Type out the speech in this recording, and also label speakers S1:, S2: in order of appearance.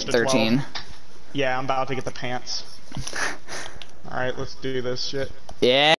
S1: 13.
S2: 12. Yeah, I'm about to get the pants. Alright, let's do this shit.
S1: Yeah.